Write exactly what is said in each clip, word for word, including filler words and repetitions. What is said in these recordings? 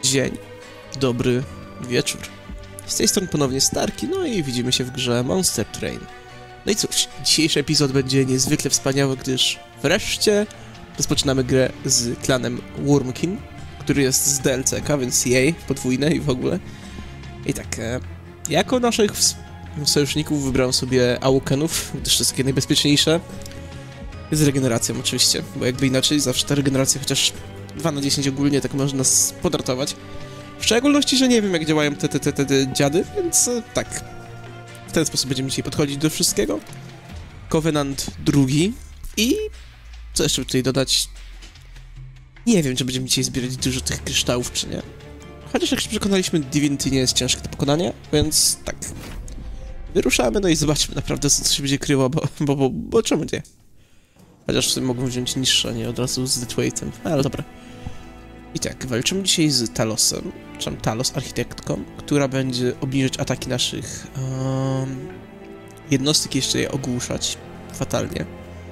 Dzień, dobry wieczór. Z tej strony ponownie Starki, no i widzimy się w grze Monster Train. No i cóż, dzisiejszy epizod będzie niezwykle wspaniały, gdyż wreszcie rozpoczynamy grę z klanem Wurmkin, który jest z D L C ka, więc jej, podwójne i w ogóle. I tak, e, jako naszych sojuszników wybrałem sobie Awokenów, gdyż to jest takie najbezpieczniejsze. Z regeneracją oczywiście, bo jakby inaczej zawsze ta regeneracja chociaż dwa na dziesięć ogólnie tak może nas podratować. W szczególności, że nie wiem jak działają te, te, te, te, te dziady, więc e, tak. W ten sposób będziemy dzisiaj podchodzić do wszystkiego. Covenant drugi. I co jeszcze tutaj dodać? Nie wiem, czy będziemy dzisiaj zbierać dużo tych kryształów, czy nie. Chociaż jak się przekonaliśmy, Divinity nie jest ciężkie do pokonania, więc tak. Wyruszamy, no i zobaczmy naprawdę, co się będzie kryło, bo, bo, bo, bo czemu nie? Chociaż sobie mogą wziąć niższe, a nie od razu z Deathweightem, ale dobra. I tak, walczymy dzisiaj z Talosem, czy tam Talos, architektką, która będzie obniżać ataki naszych um, jednostek i jeszcze je ogłuszać fatalnie.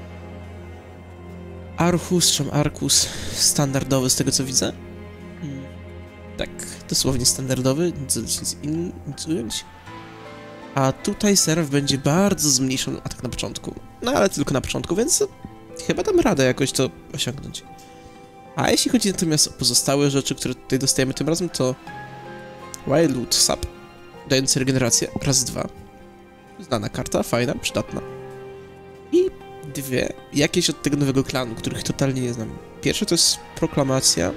Archus, czy Arkus, standardowy z tego co widzę. Hmm. Tak, dosłownie standardowy, nic, nic, nic ująć. A tutaj serw będzie bardzo zmniejszony atak na początku. No ale tylko na początku, więc chyba dam radę jakoś to osiągnąć. A jeśli chodzi natomiast o pozostałe rzeczy, które tutaj dostajemy tym razem, to Wildwood Sap, dający regenerację raz dwa. Znana karta, fajna, przydatna. I dwie, jakieś od tego nowego klanu, których totalnie nie znam. Pierwsze to jest Proklamacja.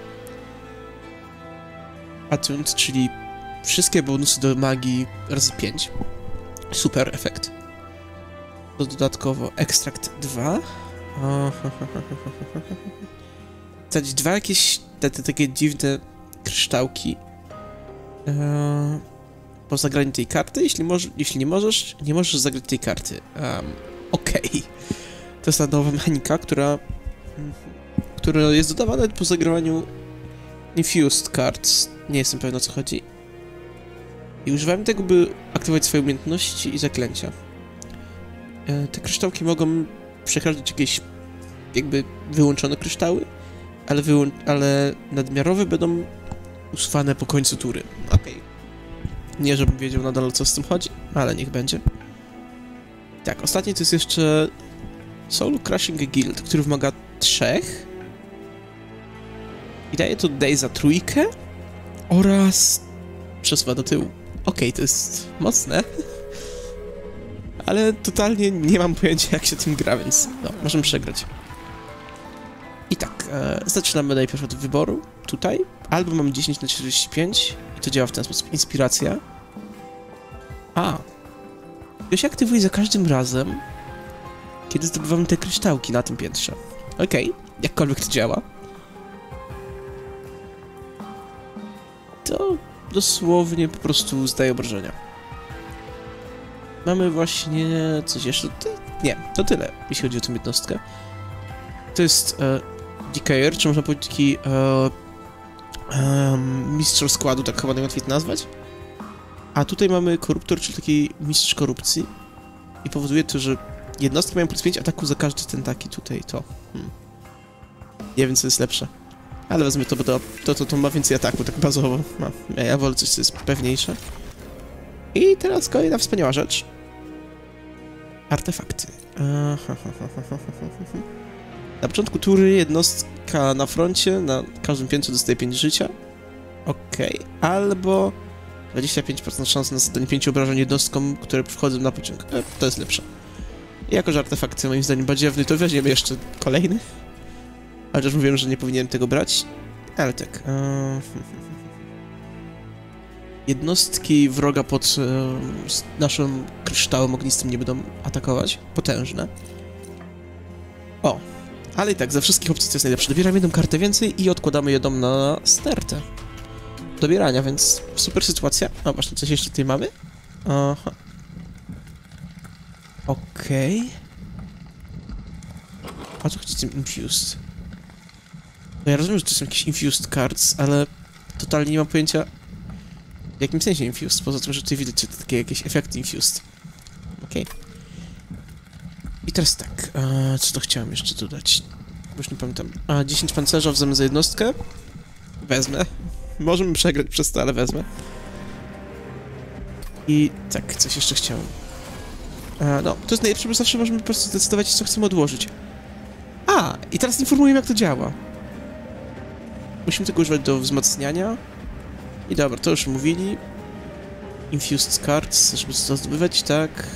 Attunt, czyli wszystkie bonusy do magii razy pięć. Super efekt. To dodatkowo Ekstrakt dwa. Dać dwa jakieś te, te takie dziwne kryształki eee, po zagraniu tej karty. Jeśli, może, jeśli nie możesz, nie możesz zagrać tej karty. Um, Okej. Okay. To jest ta nowa mechanika, która, która jest dodawana po zagrywaniu Infused Cards. Nie jestem pewien o co chodzi. I używamy tego, by aktywować swoje umiejętności i zaklęcia. Eee, te kryształki mogą przekraczać jakieś jakby wyłączone kryształy, ale, wyłą ale nadmiarowe będą usuwane po końcu tury. Okej. Okay. Nie, żebym wiedział nadal, co z tym chodzi, ale niech będzie. Tak, ostatni to jest jeszcze Soul Crushing Guild, który wymaga trzech. I daje to Day za trójkę oraz przesuwa do tyłu. Okej, okay, to jest mocne. Ale totalnie nie mam pojęcia, jak się tym gra, więc no, możemy przegrać. I tak, e, zaczynamy najpierw od wyboru, tutaj. Albo mamy dziesięć na czterdzieści pięć i to działa w ten sposób. Inspiracja. A. To się aktywuje za każdym razem, kiedy zdobywamy te kryształki na tym piętrze. Okej, okay, jakkolwiek to działa. To dosłownie po prostu zdaje obrażenia. Mamy właśnie coś jeszcze? Nie, to tyle, jeśli chodzi o tę jednostkę. To jest e, Decayer, czy można powiedzieć taki e, e, mistrz składu, tak chyba najłatwiej to nazwać. A tutaj mamy koruptor, czyli taki mistrz korupcji. I powoduje to, że jednostki mają plus pięć ataku za każdy ten taki tutaj, to. Hmm. Nie wiem, co jest lepsze. Ale wezmę to, bo to, to, to, to ma więcej ataku, tak bazowo. No, ja wolę coś, co jest pewniejsze. I teraz kolejna wspaniała rzecz. Artefakty. Na początku tury jednostka na froncie, na każdym piętrze dostaje pięć życia. Okej, okay. Albo dwadzieścia pięć procent szans na zadanie pięć obrażeń jednostkom, które przychodzą na pociąg. E, to jest lepsze. I jako, że artefakty moim zdaniem badziewny, to weźmiemy jeszcze kolejny. Chociaż mówiłem, że nie powinienem tego brać. Ale tak. Eee... Jednostki wroga pod e, naszym kryształem ognistym nie będą atakować. Potężne. O, ale i tak, ze wszystkich opcji to jest najlepsze. Dobieramy jedną kartę więcej i odkładamy jedną na stertę dobierania, więc super sytuacja. A właśnie, coś jeszcze tutaj mamy? Aha. Okej. Okay. A co chodzi z tym Infused? No ja rozumiem, że to są jakieś Infused Cards, ale totalnie nie mam pojęcia w jakim sensie Infused, poza tym, że tutaj widać takie jakieś efekty Infused. Okej. Okay. I teraz tak, e, co to chciałem jeszcze dodać? Już nie pamiętam. A, dziesięć pancerza w zamian za jednostkę? Wezmę. Możemy przegrać przez to, ale wezmę. I tak, coś jeszcze chciałem. A, no, to jest najlepsze, bo zawsze możemy po prostu zdecydować, co chcemy odłożyć. A, i teraz informujemy, jak to działa. Musimy tego używać do wzmacniania. I dobra, to już mówili. Infused cards, żeby to zdobywać, tak.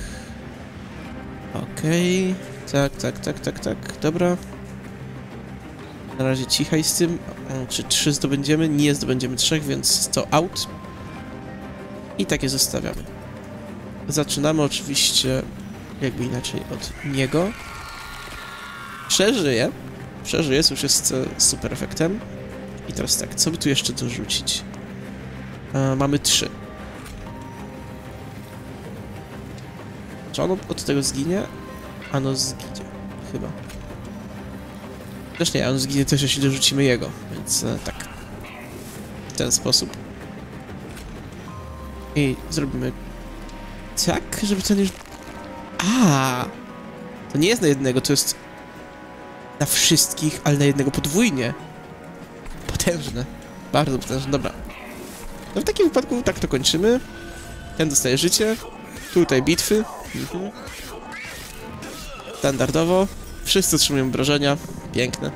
Okej. Okay. Tak, tak, tak, tak, tak. Dobra. Na razie cichaj z tym. Czy trzy zdobędziemy? Nie zdobędziemy trzech, więc to out. I takie zostawiamy. Zaczynamy oczywiście, jakby inaczej, od niego. Przeżyje. Przeżyje, co już jest super efektem. I teraz tak, co by tu jeszcze dorzucić? E, mamy trzy. Czy ono od tego zginie? Ano zginie. Chyba. Też nie, on zginie też, jeśli dorzucimy jego. Więc e, tak. W ten sposób. I zrobimy tak, żeby ten już... A, to nie jest na jednego, to jest na wszystkich, ale na jednego podwójnie. Potężne. Bardzo potężne, dobra. No w takim wypadku tak to kończymy. Ten dostaje życie. Tutaj bitwy. Mhm. Standardowo. Wszyscy otrzymują obrażenia. Piękne.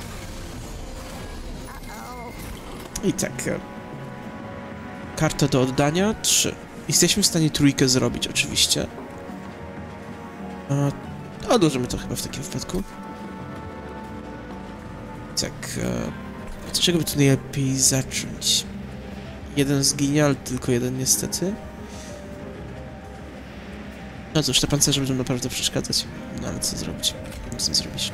I tak. Karta do oddania. Trzy. Jesteśmy w stanie trójkę zrobić, oczywiście. E, odłożymy to chyba w takim wypadku. Tak. E, od czego by tu najlepiej zacząć? Jeden zginie, ale tylko jeden niestety. No cóż, te pancerze będą naprawdę przeszkadzać. No ale co zrobić? Co zrobić?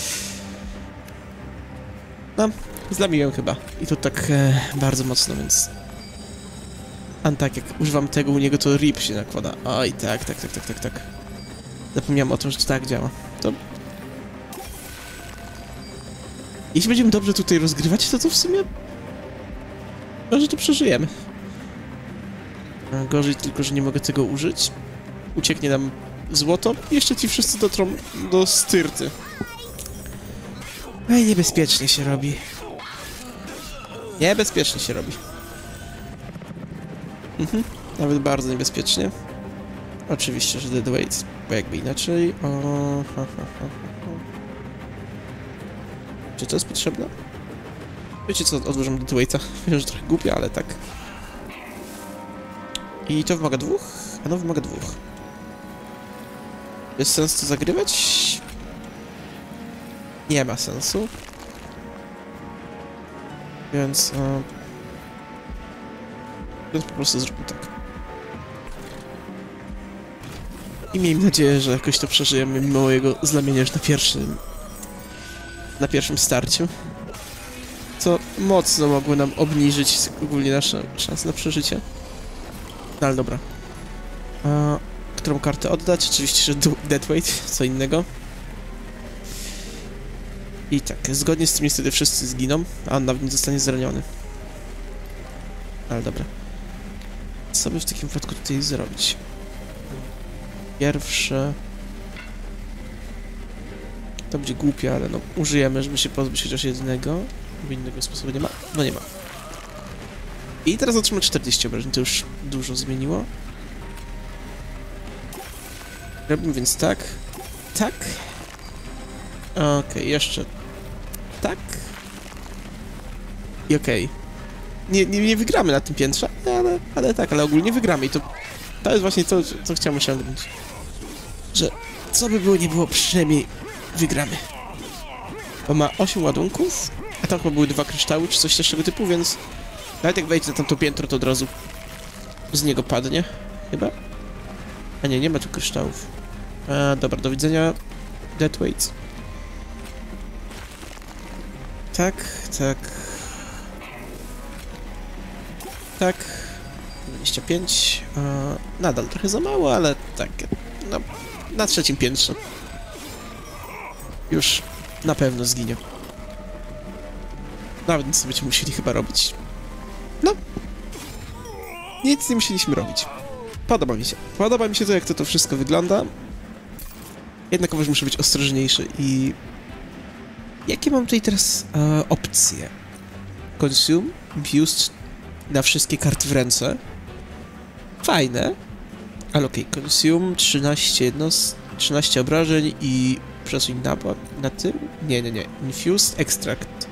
No, zlamiłem chyba. I to tak e, bardzo mocno, więc... A tak, jak używam tego u niego, to rip się nakłada. Oj, tak, tak, tak, tak, tak, tak. Zapomniałem o tym, że to tak działa. To... Jeśli będziemy dobrze tutaj rozgrywać, to to w sumie... Może to przeżyjemy. Gorzej tylko, że nie mogę tego użyć. Ucieknie nam złoto i jeszcze ci wszyscy dotrą do styrty. Ej, niebezpiecznie się robi. Niebezpiecznie się robi. Mhm, nawet bardzo niebezpiecznie. Oczywiście, że deadweight, bo jakby inaczej. O, ha, ha, ha, ha. Czy to jest potrzebne? Wiecie co, odłożymy deadweighta. Wiem, że trochę głupio, ale tak. I to wymaga dwóch? A no, wymaga dwóch. Jest sens to zagrywać? Nie ma sensu. Więc... Uh... Więc po prostu zróbmy tak. I miejmy nadzieję, że jakoś to przeżyjemy mimo mojego zlamienia już na pierwszym... na pierwszym starciu. Co mocno mogło nam obniżyć ogólnie nasze szanse na przeżycie. No ale dobra. A, którą kartę oddać? Oczywiście, że deadweight, co innego. I tak, zgodnie z tym niestety wszyscy zginą, a on nawet nie zostanie zraniony. Ale dobra. Co by w takim wypadku tutaj zrobić? Pierwsze... To będzie głupie, ale no użyjemy, żeby się pozbyć chociaż jednego. Bo innego sposobu nie ma. No nie ma. I teraz otrzymamy czterdzieści obrażeń, to już dużo zmieniło. Robimy więc tak. Tak. Okej, okay, jeszcze tak. I okej. Okay. Nie, nie, nie wygramy na tym piętrze, ale, ale tak, ale ogólnie wygramy i to, to jest właśnie to, co chciałem osiągnąć. Że co by było, nie było, przynajmniej wygramy. Bo ma osiem ładunków, a tam chyba były dwa kryształy, czy coś też tego typu, więc nawet jak wejdzie na tamto piętro, to od razu z niego padnie, chyba. A nie, nie ma tu kryształów. A, dobra, do widzenia. Deadweight. Tak, tak. Tak. dwadzieścia pięć. A, nadal trochę za mało, ale tak. No, na trzecim piętrze. Już na pewno zginie. Nawet nic nie będziemy musieli chyba robić. No. Nic nie musieliśmy robić. Podoba mi się. Podoba mi się to, jak to, to wszystko wygląda. Jednakowoż muszę być ostrożniejszy i... Jakie mam tutaj teraz e, opcje? Consume? Infused na wszystkie karty w ręce. Fajne. Ale okej, okay. Consume trzynaście jednost... trzynaście obrażeń i przesuń na, na tym? Nie, nie, nie. Infused Extract.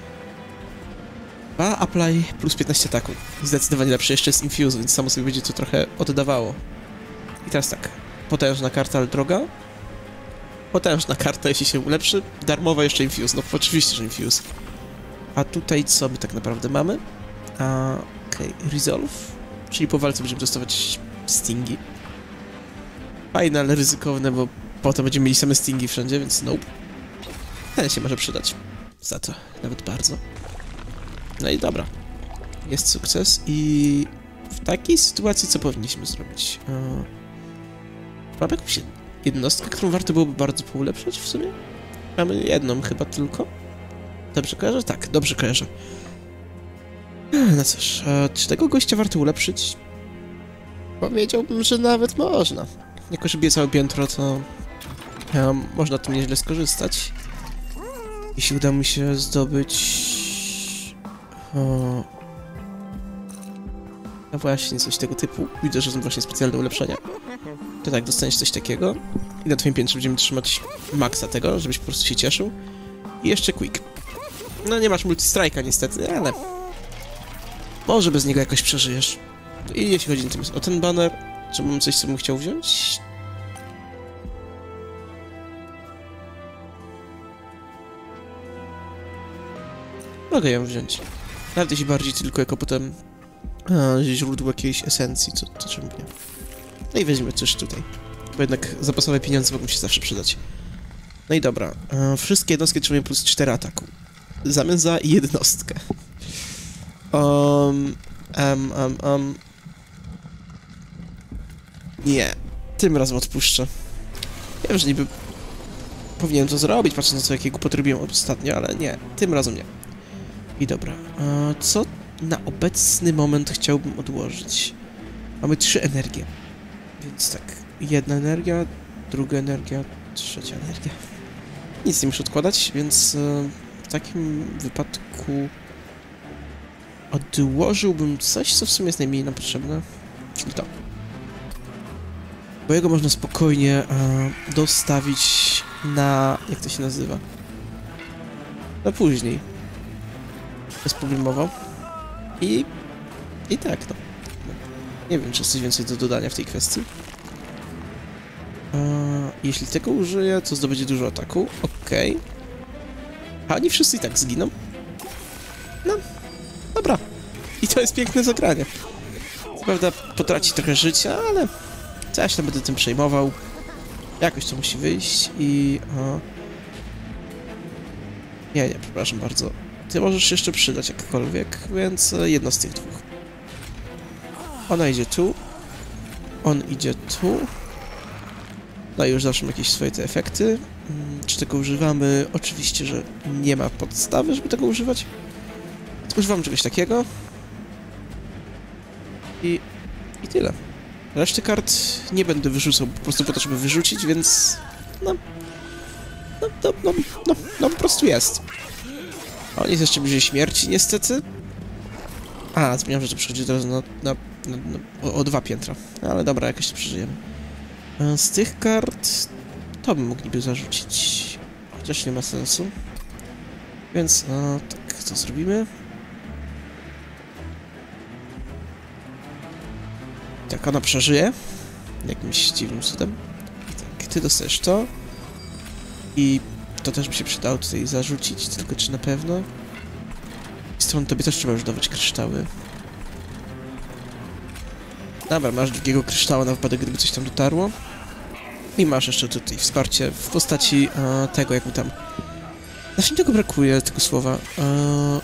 dwa apply plus piętnaście ataku. Zdecydowanie lepsze jeszcze jest Infuse, więc samo sobie będzie to trochę oddawało. I teraz tak. Potężna karta, ale droga. Potężna karta, jeśli się ulepszy. Darmowa jeszcze Infuse. No oczywiście, że Infuse. A tutaj co my tak naprawdę mamy? Okej, okay. Resolve. Czyli po walce będziemy dostawać stingi. Fajne, ale ryzykowne, bo potem będziemy mieli same stingi wszędzie, więc nope. Ten się może przydać. Za to nawet bardzo. No i dobra. Jest sukces i w takiej sytuacji co powinniśmy zrobić? Eee, mamy jakąś jednostkę, którą warto byłoby bardzo poulepszać w sumie? Mamy jedną chyba tylko. Dobrze kojarzę? Tak, dobrze kojarzę. No cóż, e, czy tego gościa warto ulepszyć? Powiedziałbym, że nawet można. Jako, że bije całe piętro, to e, można tym nieźle skorzystać. Jeśli uda mi się zdobyć... O... No właśnie, coś tego typu. Widzę, że są właśnie specjalne ulepszenia. To tak, dostaniesz coś takiego. I na twoim piętrze będziemy trzymać maksa tego, żebyś po prostu się cieszył. I jeszcze quick. No nie masz multistrike'a niestety, ale... Może bez niego jakoś przeżyjesz. I jeśli chodzi o ten banner, czy mam coś, co bym chciał wziąć? Mogę ją wziąć. Nawet jeśli bardziej tylko jako potem a, źródło jakiejś esencji, co, to czemu nie. No i weźmiemy coś tutaj. Bo jednak zapasowe pieniądze mogą się zawsze przydać. No i dobra. A, wszystkie jednostki trzymają plus cztery ataku. W zamian za jednostkę. Um, um, um, um. Nie. Tym razem odpuszczę. Wiem, że niby powinienem to zrobić, patrząc na to, jakiego potrebuję ostatnio, ale nie. Tym razem nie. I dobra. A co na obecny moment chciałbym odłożyć? Mamy trzy energie. Więc tak. Jedna energia, druga energia, trzecia energia. Nic nie muszę odkładać, więc e, w takim wypadku odłożyłbym coś, co w sumie jest najmniej nam potrzebne. Czyli to. Bo jego można spokojnie e, dostawić na... jak to się nazywa? Na później. Bezproblemowo. I... I tak, no. Nie wiem, czy jest coś więcej do dodania w tej kwestii. E, jeśli tego użyję, to zdobędzie dużo ataku. Okej. Okay. A oni wszyscy i tak zginą. No. Dobra. I to jest piękne zagranie. Co prawda potraci trochę życia, ale... Co ja się tam będę tym przejmował. Jakoś to musi wyjść i... O... Nie, nie, przepraszam bardzo. Ty możesz się jeszcze przydać jakkolwiek, więc jedno z tych dwóch. Ona idzie tu. On idzie tu. No i już zawsze ma jakieś swoje te efekty. Hmm, czy tego używamy? Oczywiście, że nie ma podstawy, żeby tego używać. Używam czegoś takiego. I... I tyle. Reszty kart nie będę wyrzucał po prostu po to, żeby wyrzucić, więc... No... No, no, no, no, no po prostu jest. A on jest jeszcze bliżej śmierci, niestety. A, zmieniam, że to przychodzi od razu na, na, na, na, o, o dwa piętra. Ale dobra, jakoś to przeżyjemy. Z tych kart... To bym mógł niby zarzucić. Chociaż nie ma sensu. Więc, no, tak, co zrobimy? Tak, ona przeżyje. Jakimś dziwnym cudem. Tak, ty dostajesz to. I to też by się przydało tutaj zarzucić, tylko czy na pewno? Z strony tobie też trzeba już dawać kryształy. Dobra, masz drugiego kryształa na wypadek, gdyby coś tam dotarło. I masz jeszcze tutaj wsparcie w postaci e, tego, jak mi tam... Znaczy mi tego brakuje, tego słowa. E...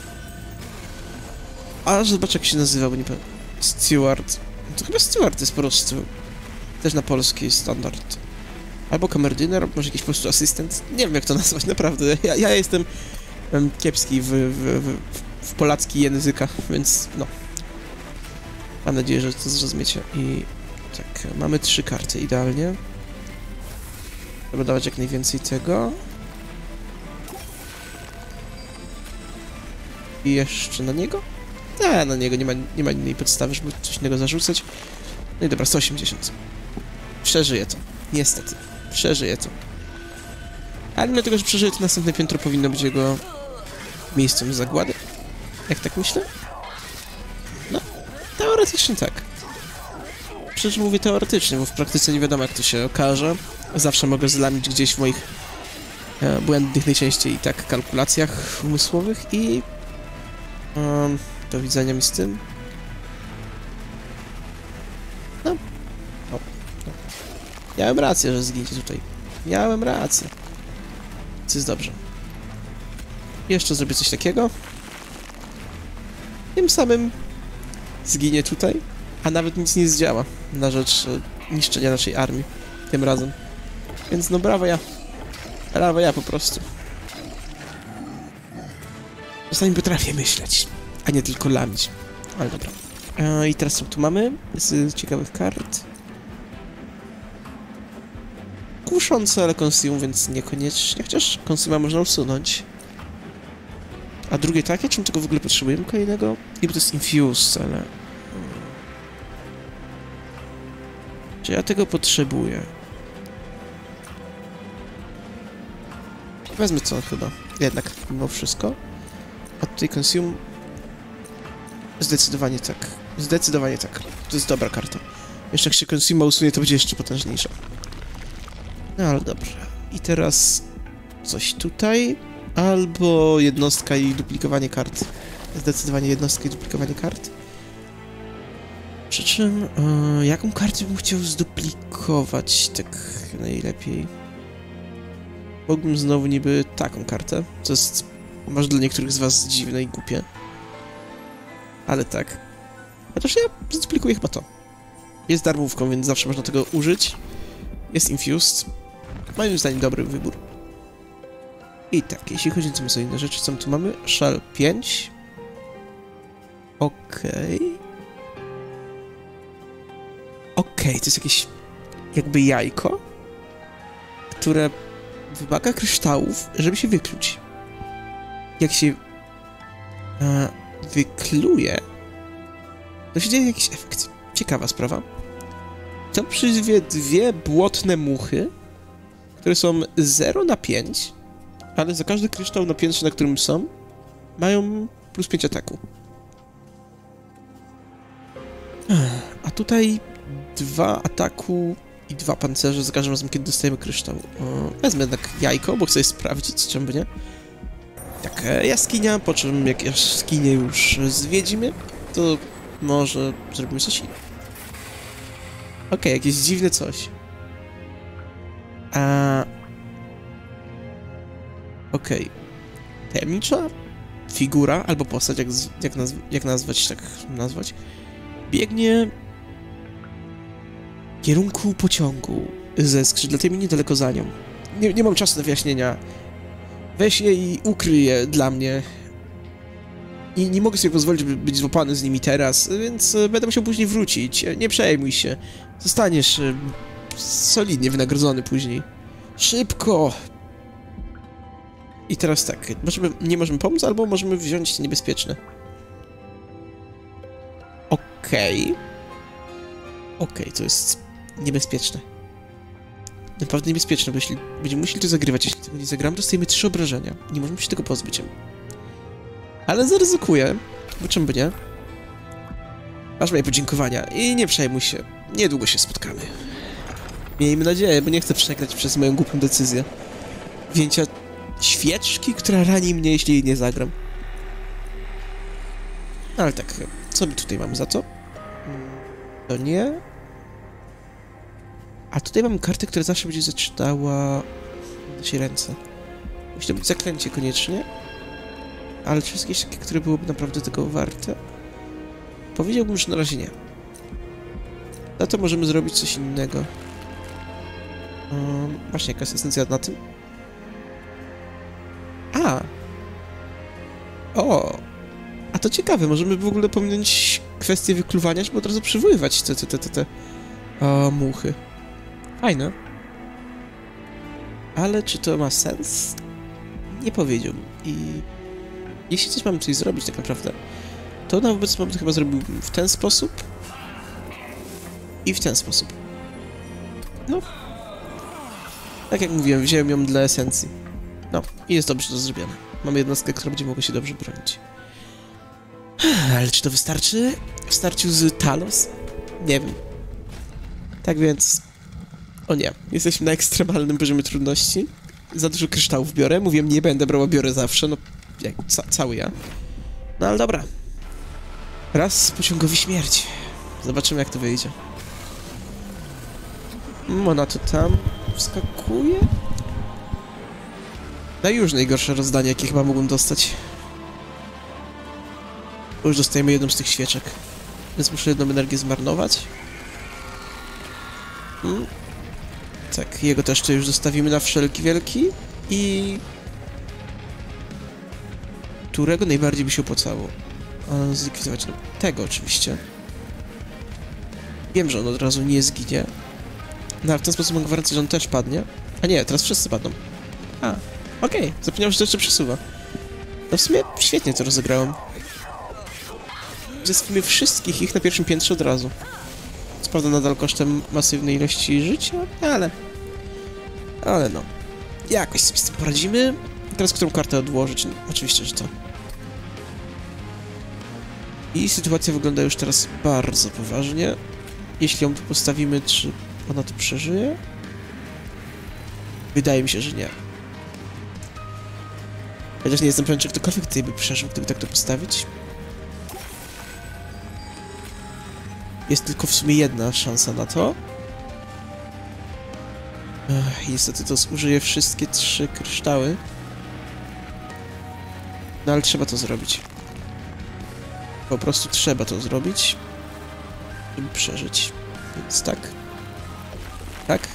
A, zobacz jak się nazywa, bo nie pamiętam. Steward. To chyba Steward jest po prostu. Też na polski standard. Albo kamerdyner, może jakiś po prostu asystent. Nie wiem jak to nazwać, naprawdę. Ja, ja jestem um, kiepski w, w, w, w polacki języka, więc no. Mam nadzieję, że to zrozumiecie. I tak, mamy trzy karty idealnie. Trzeba dawać jak najwięcej tego. I jeszcze na niego. A, na niego nie ma, nie ma innej podstawy, żeby coś innego zarzucać. No i dobra, sto osiemdziesiąt. Przeżyje to. Niestety. Przeżyje to. Ale mimo tego, że przeżyje, to następne piętro powinno być jego miejscem zagłady. Jak tak myślę? No, teoretycznie tak. Przecież mówię teoretycznie, bo w praktyce nie wiadomo, jak to się okaże. Zawsze mogę zlamić gdzieś w moich e, błędnych najczęściej i tak kalkulacjach umysłowych i... Um, do widzenia mi z tym. No. O, no. Miałem rację, że zginie tutaj. Miałem rację. Co jest dobrze. Jeszcze zrobię coś takiego. Tym samym zginie tutaj, a nawet nic nie zdziała na rzecz e, niszczenia naszej armii tym razem. Więc no brawo ja. Brawo ja po prostu. Czasami potrafię myśleć, a nie tylko lamić. Ale dobra. E, I teraz co tu mamy z ciekawych kart? Kuszące, ale Consume, więc niekoniecznie. Chociaż Consume'a można usunąć. A drugie takie? Czym tego w ogóle potrzebujemy kolejnego? I bo to jest Infused, ale... Czy ja tego potrzebuję? Wezmę co chyba. Jednak, mimo wszystko. A tutaj Consume... Zdecydowanie tak. Zdecydowanie tak. To jest dobra karta. Jeszcze jak się Consume usunie, to będzie jeszcze potężniejsza. No ale dobrze. I teraz... Coś tutaj... Albo jednostka i duplikowanie kart. Zdecydowanie jednostka i duplikowanie kart. Przy czym... E, jaką kartę bym chciał zduplikować tak najlepiej? Mógłbym znowu niby taką kartę, co jest może dla niektórych z was dziwne i głupie. Ale tak. Chociaż ja zduplikuję chyba to. Jest darmówką, więc zawsze można tego użyć. Jest Infused. Moim zdaniem dobry wybór. I tak, jeśli chodzi o co inne rzeczy, co my tu mamy? Shell pięć. Okej. Okay. Okej, okay, to jest jakieś jakby jajko, które wymaga kryształów, żeby się wykluć. Jak się e, wykluje, to się dzieje jakiś efekt. Ciekawa sprawa. To przyzwie dwie błotne muchy, które są zero na pięć, ale za każdy kryształ na piętrze, na którym są, mają plus pięć ataku. A tutaj dwa ataku i dwa pancerze za każdym razem, kiedy dostajemy kryształ. O, wezmę jednak jajko, bo chcę sprawdzić, czemu by nie. Tak, jaskinia, po czym jak jaskinię już zwiedzimy, to może zrobimy coś innego. Okej, okay, jakieś dziwne coś. A... Okej. Okay. Tajemnicza figura, albo postać, jak, jak, nazw jak nazwać, tak nazwać, biegnie w kierunku pociągu ze skrzydlatymi niedaleko za nią. Nie, nie mam czasu na wyjaśnienia. Weź je i ukryj je dla mnie. I nie mogę sobie pozwolić, by być złapany z nimi teraz, więc będę musiał później wrócić. Nie przejmuj się. Zostaniesz solidnie wynagrodzony później. Szybko! I teraz tak, możemy, nie możemy pomóc, albo możemy wziąć te niebezpieczne. Okej. Okay. Okej, okay, to jest niebezpieczne. Naprawdę niebezpieczne, bo jeśli będziemy musieli to zagrywać, jeśli tego nie zagram, dostajemy trzy obrażenia. Nie możemy się tego pozbyć. Ale zaryzykuję, bo czemu by nie? Masz moje podziękowania i nie przejmuj się. Niedługo się spotkamy. Miejmy nadzieję, bo nie chcę przegrać przez moją głupią decyzję. Wzięcia świeczki, która rani mnie, jeśli jej nie zagram. No ale tak, co my tutaj mamy za to? To nie. A tutaj mamy kartę, która zawsze będzie zaczynała w naszej ręce. Musi to być zaklęcie koniecznie. Ale czy jest jakieś takie, które byłoby naprawdę tego warte? Powiedziałbym, że na razie nie. Za to możemy zrobić coś innego. Um, właśnie, jaka jest esencja na tym? A! O! A to ciekawe, możemy w ogóle pominąć kwestię wykluwania, żeby od razu przywoływać te, te, te, te, te o, muchy. Fajne. Ale czy to ma sens? Nie powiedziałbym. I jeśli coś mamy coś zrobić tak naprawdę, To na obecny moment chyba zrobiłbym w ten sposób. I w ten sposób. No. Tak jak mówiłem, wziąłem ją dla esencji. No, i jest dobrze to zrobione. Mamy jednostkę, która będzie mogła się dobrze bronić. Ale czy to wystarczy? W starciu z Talos? Nie wiem. Tak więc... O nie, jesteśmy na ekstremalnym poziomie trudności. Za dużo kryształów biorę. Mówiłem, nie będę brał, a biorę zawsze. No, jak, ca cały ja. No ale dobra. Raz pociągowi śmierć. Zobaczymy, jak to wyjdzie. Mm, ona to tam wskakuje? No i już najgorsze rozdanie, jakie chyba mógłbym dostać. Już dostajemy jedną z tych świeczek. Więc muszę jedną energię zmarnować. Mm. Tak, jego też tu już zostawimy na wszelki wielki. I... którego najbardziej by się opłacało? A, zlikwidować, no, tego oczywiście. Wiem, że on od razu nie zginie. No, a w ten sposób mam gwarancję, że on też padnie. A nie, teraz wszyscy padną. A, okej, okay. Zapomniałem, że to jeszcze przesuwa. No w sumie świetnie to rozegrałem. Zestawimy wszystkich ich na pierwszym piętrze od razu. Co prawda nadal kosztem masywnej ilości życia, ale... Ale no. Jakoś sobie z tym poradzimy. Teraz którą kartę odłożyć? No, oczywiście, że to. I sytuacja wygląda już teraz bardzo poważnie. Jeśli ją tu postawimy, czy ona to przeżyje? Wydaje mi się, że nie. Chociaż nie jestem pewien, czy ktokolwiek tutaj by przeżył, gdyby tak to postawić. Jest tylko w sumie jedna szansa na to. Ech, niestety to zużyje wszystkie trzy kryształy. No ale trzeba to zrobić. Po prostu trzeba to zrobić, żeby przeżyć. Więc tak. Tak.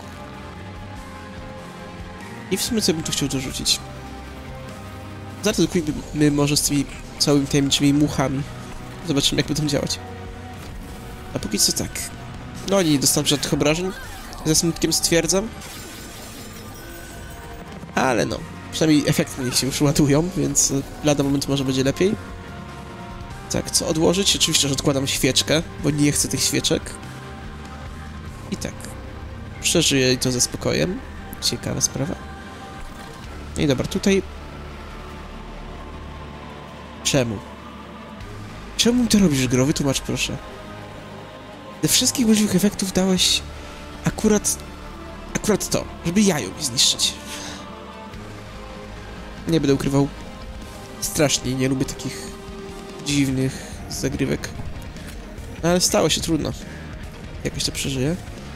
I w sumie co bym tu chciał dorzucić? Zaryzykujmy może z tymi całymi tajemniczymi muchami. Zobaczymy, jak będą działać. A póki co tak. No nie dostałem żadnych obrażeń. Ze smutkiem stwierdzam. Ale no. Przynajmniej efekty niech się już ładują, więc lada moment może będzie lepiej. Tak, co odłożyć? Oczywiście, że odkładam świeczkę, bo nie chcę tych świeczek. I tak. Przeżyję to ze spokojem. Ciekawa sprawa. No i dobra, tutaj... Czemu? Czemu to robisz, Gro? Wytłumacz proszę. Ze wszystkich możliwych efektów dałeś akurat... Akurat to, żeby jajo mi zniszczyć. Nie będę ukrywał. Strasznie nie lubię takich dziwnych zagrywek. Ale stało się trudno. Jakoś to przeżyję.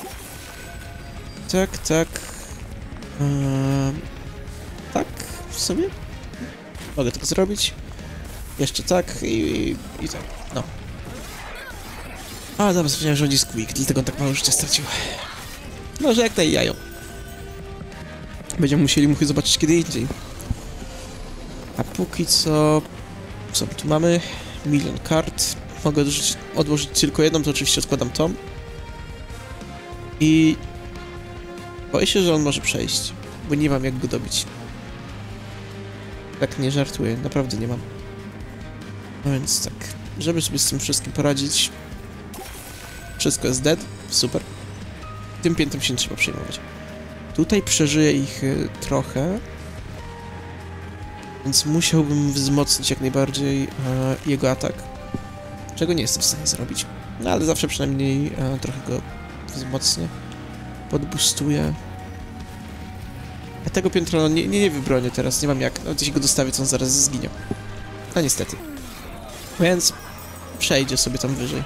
Tak, tak. Eee, tak, w sumie. Mogę tak zrobić. Jeszcze tak i, i, i tak. No. A, dobra, zapomniałem, że on jest quick, dlatego on tak mało życia stracił. Może jak daj jajo. Będziemy musieli muchy zobaczyć kiedy indziej. A póki co... Co my tu mamy? Milion kart. Mogę odłożyć, odłożyć tylko jedną, to oczywiście odkładam tą. I... boję się, że on może przejść, bo nie mam jak go dobić. Tak nie żartuję, naprawdę nie mam. No więc tak, żeby sobie z tym wszystkim poradzić... Wszystko jest dead, super. Tym piętem się nie trzeba przejmować. Tutaj przeżyję ich y, trochę. Więc musiałbym wzmocnić jak najbardziej e, jego atak. Czego nie jestem w stanie zrobić. No ale zawsze przynajmniej e, trochę go wzmocnię. Podbustuję. A tego piętra no, nie, nie, nie wybronię teraz, nie mam jak. No, jeśli go dostawię, to on zaraz zginie. No niestety. Więc przejdzie sobie tam wyżej.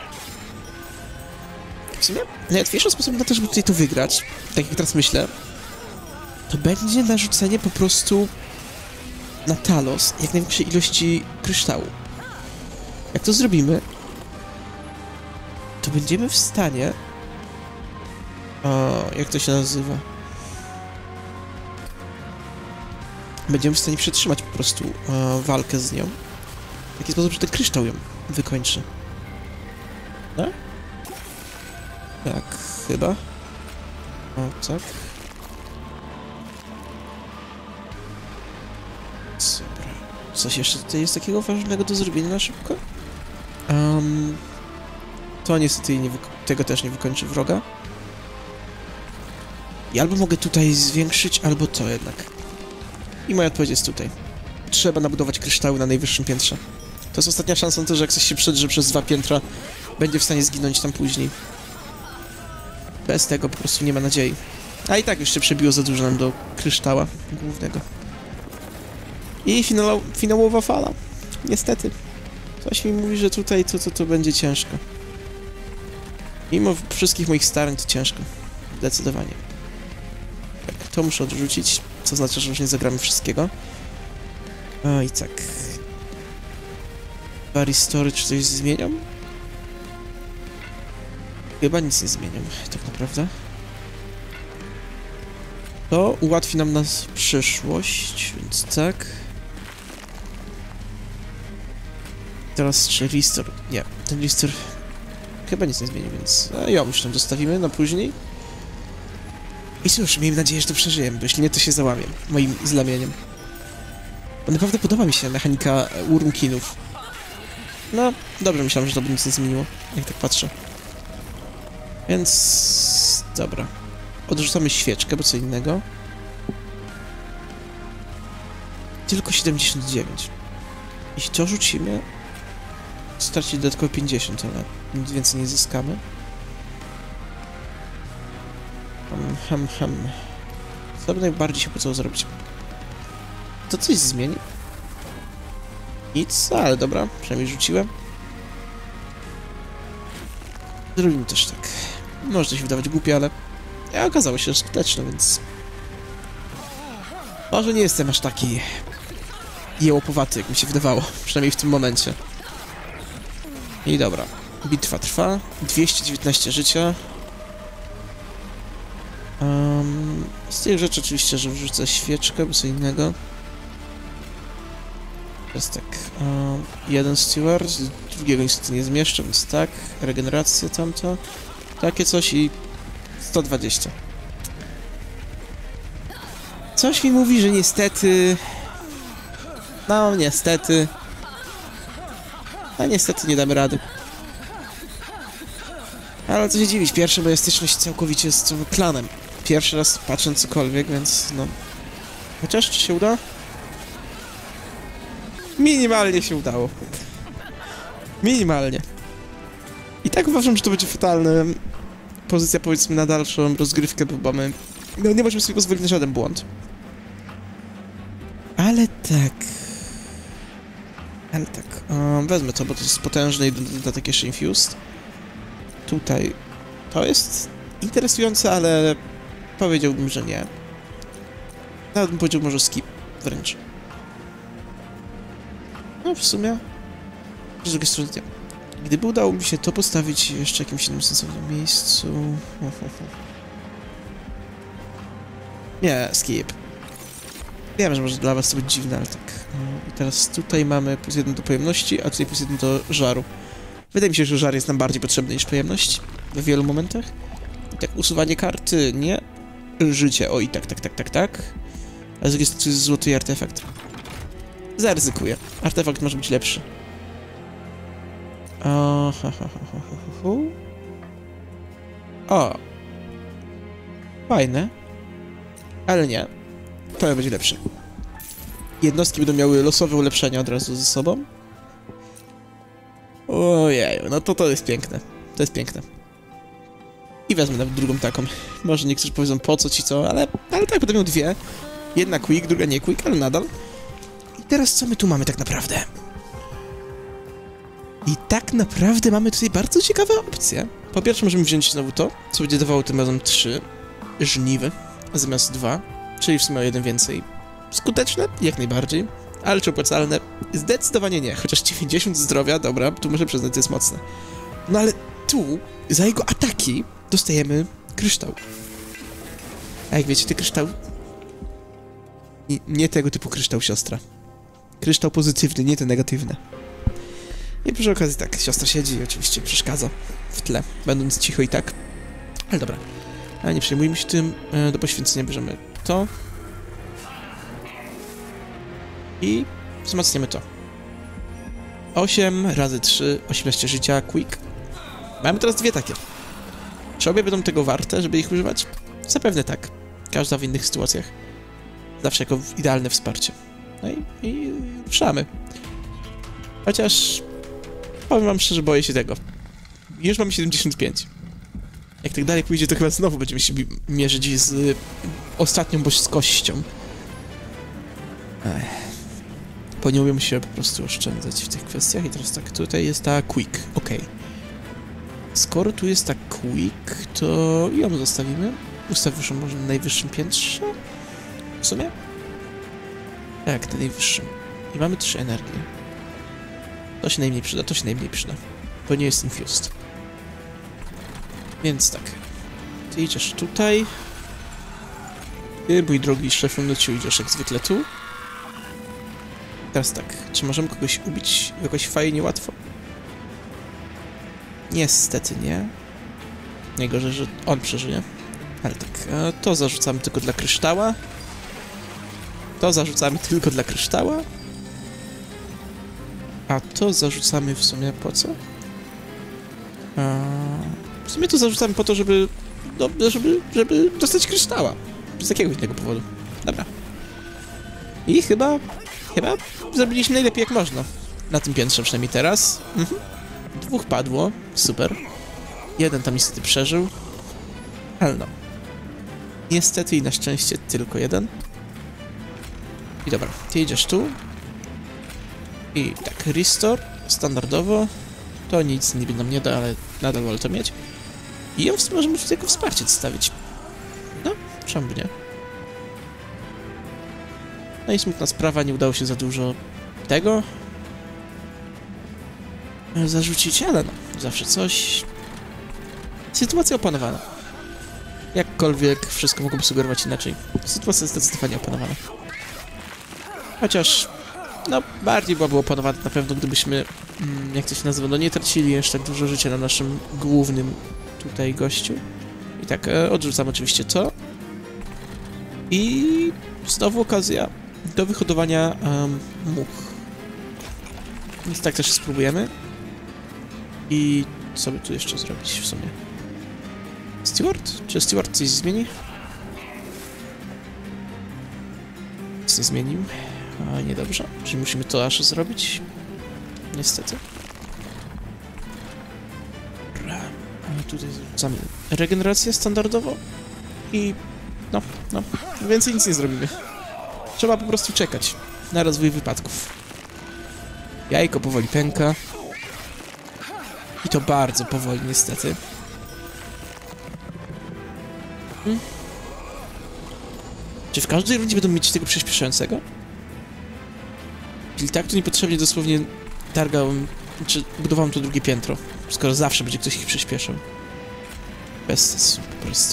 W sumie najłatwiejszym sposobem na to, żeby tutaj to wygrać, tak jak teraz myślę, to będzie narzucenie po prostu na Talos jak największej ilości kryształu. Jak to zrobimy, to będziemy w stanie... O, jak to się nazywa? Będziemy w stanie przetrzymać po prostu e, walkę z nią. W taki sposób, że ten kryształ ją wykończy. No? Tak, chyba. O, tak. Dobra. Coś jeszcze tutaj jest takiego ważnego do zrobienia na szybko? Um, to niestety nie tego też nie wykończy wroga. I albo mogę tutaj zwiększyć, albo to jednak. I moja odpowiedź jest tutaj. Trzeba nabudować kryształy na najwyższym piętrze. To jest ostatnia szansa na to, że jak ktoś się przedrze przez dwa piętra, będzie w stanie zginąć tam później. Bez tego po prostu nie ma nadziei. A i tak jeszcze przebiło za dużo nam do kryształa głównego. I finał, finałowa fala. Niestety. Coś mi mówi, że tutaj to, to, to będzie ciężko. Mimo wszystkich moich starań to ciężko. Zdecydowanie. Tak, to muszę odrzucić, co znaczy, że już nie zagramy wszystkiego. A i tak. Bari Story czy coś zmienią? Chyba nic nie zmienią, tak naprawdę. To ułatwi nam nas przyszłość, więc tak. Teraz czy Restore? Nie, ten Restore chyba nic nie zmieni, więc a ją już tam zostawimy na później. I cóż, miejmy nadzieję, że to przeżyjemy, bo jeśli nie, to się załamię moim zlamieniem. Bo naprawdę podoba mi się mechanika Wurmkinów. No, dobrze, myślałem, że to by nic nie zmieniło, jak tak patrzę. Więc... dobra. Odrzucamy świeczkę, bo co innego. Tylko siedemdziesiąt dziewięć. Jeśli to rzucimy, stracić dodatkowo pięćdziesiąt, ale nic więcej nie zyskamy. Hem, hem, hem. Co by najbardziej się opłacało zrobić? To coś zmieni? Nic, ale dobra, przynajmniej rzuciłem. Zrobimy też tak. Może się wydawać głupie, ale okazało się, że skuteczne, więc... może nie jestem aż taki jełopowaty, jak mi się wydawało, przynajmniej w tym momencie. I dobra, bitwa trwa, dwieście dziewiętnaście życia. Um, z tych rzeczy oczywiście, że wrzucę świeczkę, bo co innego. Jest tak, um, jeden steward, drugiego niestety nie zmieszczę, więc tak, regeneracja tamto, takie coś i sto dwadzieścia. Coś mi mówi, że niestety... no, niestety... a niestety nie damy rady. Ale co się dziwić, pierwsza moja styczność całkowicie z tym klanem. Pierwszy raz patrzę cokolwiek, więc no... chociaż czy się uda? Minimalnie się udało. Minimalnie. I tak uważam, że to będzie fatalna pozycja, powiedzmy, na dalszą rozgrywkę, bo mamy... no nie możemy sobie pozwolić na żaden błąd. Ale tak... ale tak... Um, wezmę to, bo to jest potężny i dodatek jeszcze infused. Tutaj... to jest interesujące, ale... powiedziałbym, że nie. Nawet bym powiedział może skip wręcz. No w sumie... z drugiej strony nie. Gdyby udało mi się to postawić jeszcze w jakimś innym sensownym miejscu... nie, skip. Wiem, że może dla was to być dziwne, ale tak. I teraz tutaj mamy plus jeden do pojemności, a tutaj plus jeden do żaru. Wydaje mi się, że żar jest nam bardziej potrzebny niż pojemność w wielu momentach. I tak, usuwanie karty, nie. Życie, o i tak, tak, tak, tak, tak. A z drugiej strony to jest złoty artefakt. Zaryzykuję. Artefakt może być lepszy. O, ha, ha, ha, ha, ha, ha. O. Fajne. Ale nie. To będzie lepsze. Jednostki będą miały losowe ulepszenia od razu ze sobą. Ojej, no to to jest piękne. To jest piękne. I wezmę nawet drugą taką. Może niektórzy powiedzą, po co ci co, ale, ale tak, będę miał dwie. Jedna quick, druga nie quick, ale nadal. I teraz co my tu mamy tak naprawdę? I tak naprawdę mamy tutaj bardzo ciekawe opcje. Po pierwsze możemy wziąć znowu to, co będzie dawało tym razem trzy żniwy zamiast dwa, czyli w sumie o jeden więcej. Skuteczne? Jak najbardziej. Ale czy opłacalne? Zdecydowanie nie, chociaż dziewięćdziesiąt zdrowia, dobra, tu muszę przyznać, to jest mocne. No ale tu, za jego ataki, dostajemy kryształ. A jak wiecie, te kryształ... Nie, nie tego typu kryształ, siostra. Kryształ pozytywny, nie te negatywne. I przy okazji tak, siostra siedzi i oczywiście przeszkadza w tle, będąc cicho i tak. Ale dobra, ale nie przejmujmy się tym, do poświęcenia bierzemy to. I wzmacniamy to. osiem razy trzy, osiemnaście życia, quick. Mamy teraz dwie takie. Czy obie będą tego warte, żeby ich używać? Zapewne tak. Każda w innych sytuacjach. Zawsze jako idealne wsparcie. No i, i ruszamy. Chociaż powiem wam szczerze, boję się tego. Już mamy siedemdziesiąt pięć. Jak tak dalej pójdzie, to chyba znowu będziemy się mierzyć z y, ostatnią boskością. Ech. Bo nie umiem się po prostu oszczędzać w tych kwestiach. I teraz tak, tutaj jest ta quick. Ok. Skoro tu jest ta quick, to ją zostawimy. Ustawisz ją może na najwyższym piętrze? W sumie? Tak, na najwyższym. I mamy trzy energie. To się najmniej przyda, to się najmniej przyda. Bo nie jest infused. Więc tak. Ty idziesz tutaj. Ty, mój drogi Szefrunociu, idziesz jak zwykle tu. Teraz tak. Czy możemy kogoś ubić jakoś fajnie łatwo? Niestety nie. Najgorzej, że on przeżyje. Ale tak, to zarzucamy tylko dla kryształa. To zarzucamy tylko dla kryształa. A to zarzucamy w sumie po co? A... W sumie to zarzucamy po to, żeby... No, żeby, żeby dostać kryształa. Z jakiegoś innego powodu. Dobra. I chyba... Chyba zrobiliśmy najlepiej jak można. Na tym piętrze przynajmniej teraz. Mhm. Dwóch padło. Super. Jeden tam niestety przeżył. Ale no. Niestety i na szczęście tylko jeden. I dobra, ty idziesz tu. I tak, restore, standardowo. To nic niby nam nie da, ale nadal wolę to mieć. I ją możemy tutaj jako wsparcie zostawić. No, czemu by nie? No i smutna sprawa, nie udało się za dużo tego zarzucić, ale no, zawsze coś. Sytuacja opanowana. Jakkolwiek wszystko mogłoby sugerować inaczej. Sytuacja jest zdecydowanie opanowana. Chociaż, no, bardziej byłaby opanowana na pewno, gdybyśmy, mm, jak to się nazywa, no nie tracili jeszcze tak dużo życia na naszym głównym tutaj gościu. I tak, e, odrzucam oczywiście to. I znowu okazja do wyhodowania um, much. Więc tak też spróbujemy. I co by tu jeszcze zrobić w sumie? Steward? Czy Steward coś zmieni? Nic nie zmienił. A, niedobrze. Czyli musimy to aż zrobić? Niestety. Dobra. A tutaj zrzucamy regenerację standardowo. I... no, no. Więcej nic nie zrobimy. Trzeba po prostu czekać na rozwój wypadków. Jajko powoli pęka. I to bardzo powoli, niestety. Hmm. Czy w każdej rundzie będą mieć tego przyspieszającego? Czyli tak to niepotrzebnie dosłownie targałem, czy budowałem to drugie piętro, skoro zawsze będzie ktoś ich przyspieszał. Bez sensu, po prostu.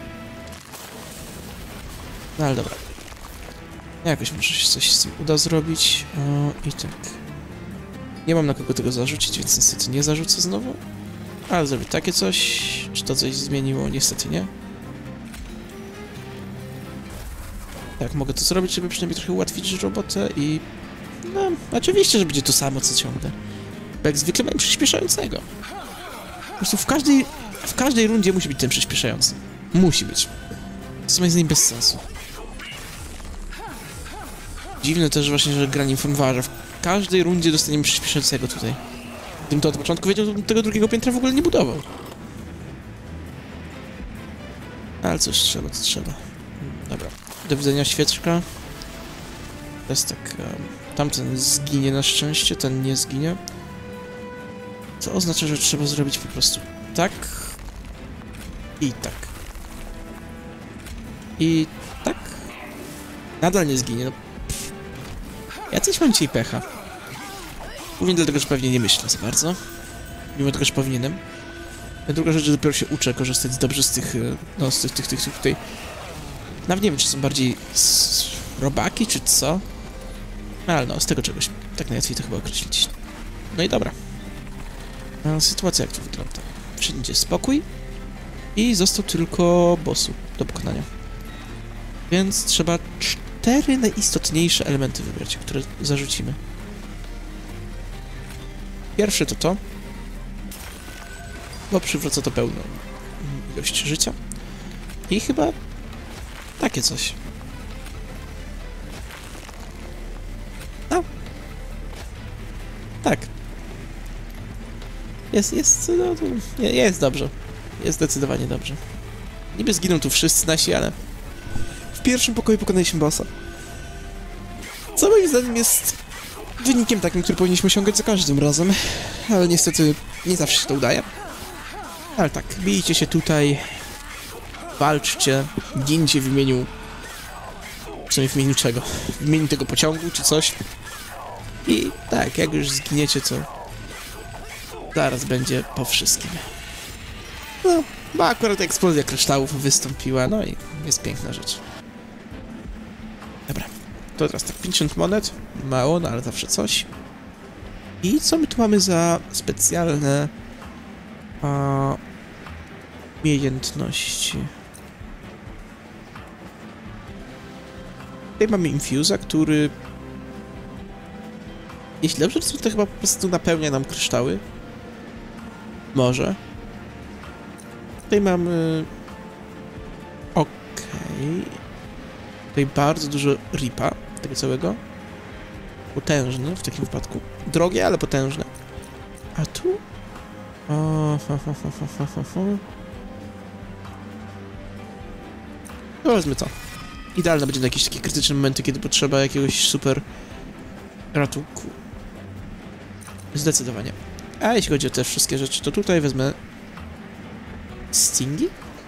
No ale dobra. Jakoś może się coś z tym uda zrobić. O, i tak. Nie mam na kogo tego zarzucić, więc niestety nie zarzucę znowu. Ale zrobię takie coś. Czy to coś zmieniło? Niestety nie. Tak, mogę to zrobić, żeby przynajmniej trochę ułatwić robotę i... No, oczywiście, że będzie to samo, co ciągle. Bo jak zwykle mam przyspieszającego. Po prostu w każdej... W każdej rundzie musi być ten przyspieszający. Musi być. To jest moim zdaniem bez sensu. Dziwne też właśnie, że gra nie informowała, że w każdej rundzie dostaniemy przyspieszającego tutaj. Gdybym to od początku wiedział, to tego drugiego piętra w ogóle nie budował. Ale coś trzeba, to trzeba. Dobra. Do widzenia, świeczka. Teraz tak... Um, tamten zginie na szczęście, ten nie zginie. To oznacza, że trzeba zrobić po prostu tak. I tak. I tak. Nadal nie zginie, no. Ja coś mam dzisiaj pecha. Głównie dlatego, że pewnie nie myślę za bardzo. Mimo tego, że powinienem. A druga rzecz, że dopiero się uczę korzystać dobrze z tych, no z tych, tych, tych, tych tutaj... Nawet nie wiem, czy są bardziej z... robaki, czy co? Ale no, z tego czegoś. Tak najłatwiej to chyba określić. No i dobra. A sytuacja jak to wygląda? Wszędzie spokój. I został tylko bossu do pokonania. Więc trzeba cztery najistotniejsze elementy wybrać, które zarzucimy. Pierwszy to to, bo przywraca to pełną ilość życia. I chyba takie coś. No. Tak. Jest, jest, no, to jest dobrze. Jest zdecydowanie dobrze. Niby zginą tu wszyscy nasi, ale w pierwszym pokoju pokonaliśmy bossa. Co moim zdaniem jest wynikiem takim, który powinniśmy osiągać za każdym razem. Ale niestety nie zawsze się to udaje. Ale tak, bijcie się tutaj, walczcie, gincie w imieniu... W sumie w imieniu czego? W imieniu tego pociągu czy coś. I tak, jak już zginiecie, to zaraz będzie po wszystkim. No, bo akurat eksplozja kryształów wystąpiła, no i jest piękna rzecz. Dobra, to teraz tak, pięćdziesiąt monet, mało, no ale zawsze coś. I co my tu mamy za specjalne a, umiejętności? Tutaj mamy infuza, który... Jeśli dobrze, to, to chyba po prostu napełnia nam kryształy. Może. Tutaj mamy... Okej. Okay. Tutaj bardzo dużo ripa, tego całego. Potężny w takim wypadku. Drogie, ale potężne. A tu? O, ho, ho, ho, ho, ho, ho. No wezmę to. Idealne będzie na jakieś takie krytyczne momenty, kiedy potrzeba jakiegoś super ratunku. Zdecydowanie. A jeśli chodzi o te wszystkie rzeczy, to tutaj wezmę stingi?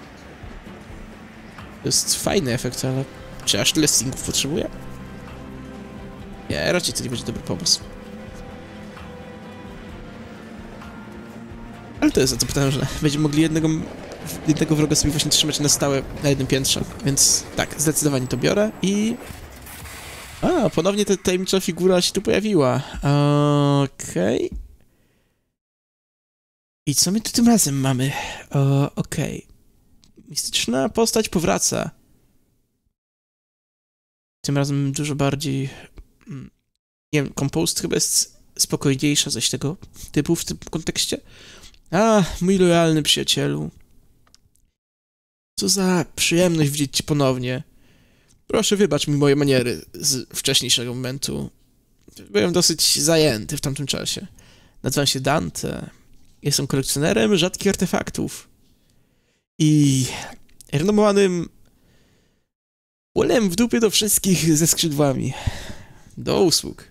To jest fajny efekt, ale czy aż tyle stingów potrzebuję? Nie, raczej to nie będzie dobry pomysł. Ale to jest za to potężne. Będziemy mogli jednego, jednego wroga sobie właśnie trzymać na stałe na jednym piętrze. Więc tak, zdecydowanie to biorę i... A, ponownie ta tajemnicza figura się tu pojawiła. Okej. Okay. I co my tu tym razem mamy? Okej. Okay. Mistyczna postać powraca. Tym razem dużo bardziej... Nie wiem, Composed chyba jest spokojniejsza, coś tego typu w tym kontekście. A, mój lojalny przyjacielu. Co za przyjemność widzieć cię ponownie. Proszę wybacz mi moje maniery z wcześniejszego momentu. Byłem dosyć zajęty w tamtym czasie. Nazywam się Dante. Jestem kolekcjonerem rzadkich artefaktów. I renomowanym ulem w dupie do wszystkich ze skrzydłami. Do usług.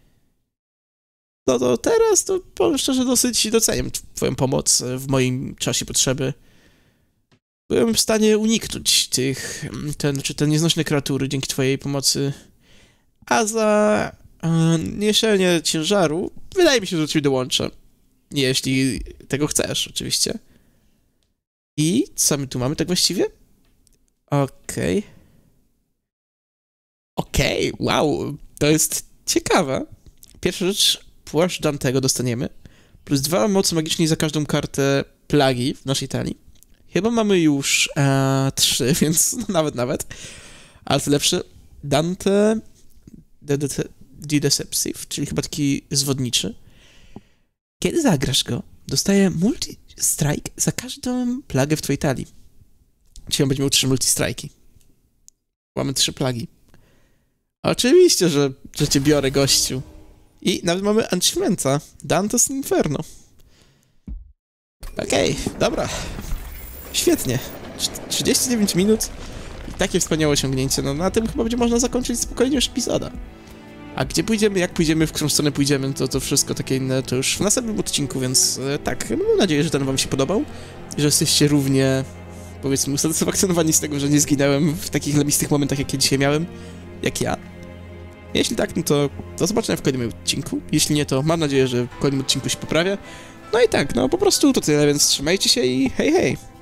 No to teraz, to powiem szczerze, dosyć doceniam twoją pomoc w moim czasie potrzeby. Byłem w stanie uniknąć tych, ten, czy te nieznośne kreatury dzięki twojej pomocy. A za e, niesienie ciężaru, wydaje mi się, że do ciebie dołączę. Jeśli tego chcesz, oczywiście. I co my tu mamy tak właściwie? Okej. Okay. Okej, okay, wow, to jest ciekawe. Pierwsza rzecz, płaszcz Dantego dostaniemy. Plus dwa mocy magicznej za każdą kartę plagi w naszej talii. Chyba mamy już e, trzy, więc no, nawet, nawet. Ale to lepsze. Dante the Deceptive, czyli chyba taki zwodniczy. Kiedy zagrasz go, dostaje multi-strike za każdą plagę w twojej talii. Czyli on będzie miał trzy multi-strike'i. Mamy trzy plagi. Oczywiście, że, że cię biorę, gościu. I nawet mamy achievementa. Dante's Inferno. Okej, okay, dobra. Świetnie. trzydzieści dziewięć minut i takie wspaniałe osiągnięcie. No na tym chyba będzie można zakończyć spokojnie już epizoda. A gdzie pójdziemy, jak pójdziemy, w którą stronę pójdziemy, to to wszystko takie inne, to już w następnym odcinku, więc e, tak, no, mam nadzieję, że ten wam się podobał. Że jesteście równie, powiedzmy, usatysfakcjonowani z tego, że nie zginąłem w takich lebistych momentach, jakie dzisiaj miałem, jak ja. Jeśli tak, no to do zobaczenia w kolejnym odcinku. Jeśli nie, to mam nadzieję, że w kolejnym odcinku się poprawię. No i tak, no po prostu to tyle, więc trzymajcie się i hej, hej!